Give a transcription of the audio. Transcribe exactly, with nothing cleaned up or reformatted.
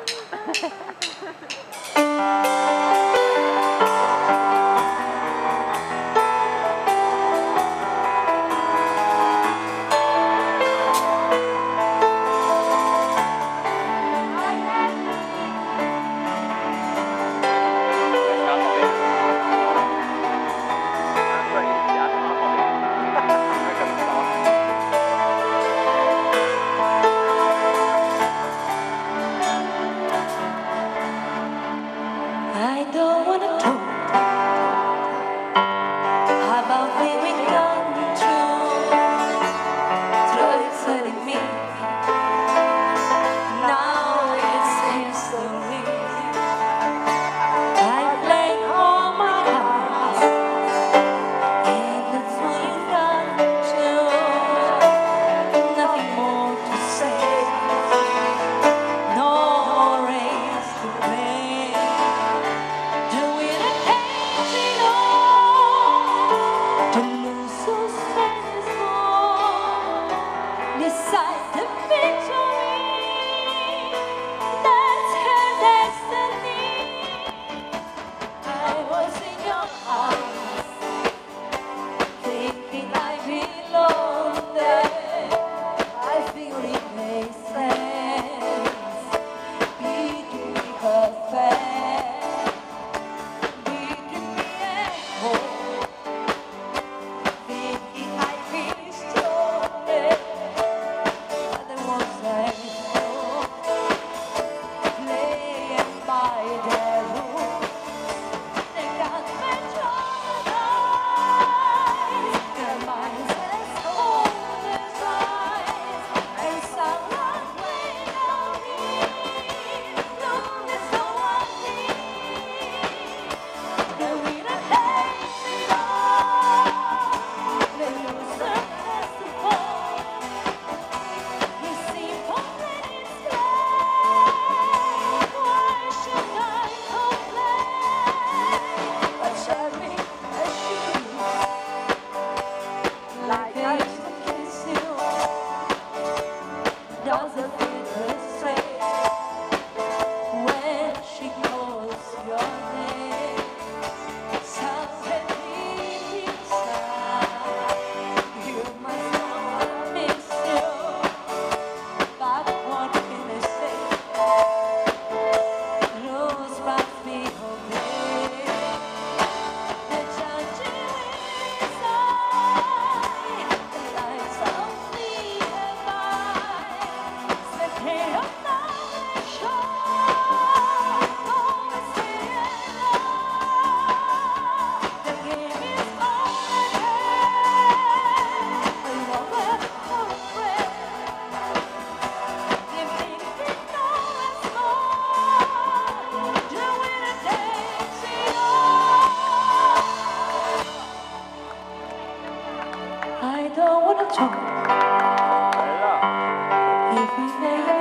I don't wanna talk about things we gone through, through hurting me. Now it's history. I play all my cards, and that's what you got to. Nothing more to say, no more race to play. Doing it easy, to lose so stressful. Decide the victory, that's her destiny. I was in your arms, thinking I belonged there. I feel it makes sense, beating me perfect, beating me at home, thinking I feel stronger. There was a fool playing by their rules. They got patrolized, their minds as cold as ice, and someone without me. Look, it's so ugly. The winner takes it all. The loser has to fall. You see, falling is blind. Why should I complain? But tell me, I should, like I used to kiss you. Does it feel the same when she calls your name? Something deep inside, you must know I miss you. But what can I say? Rose wraps me away. The judging inside, the lights of me have eyes. The chaos of the shore, always say hello. The game is on ahead. A lover or a friend. I don't wanna talk if we never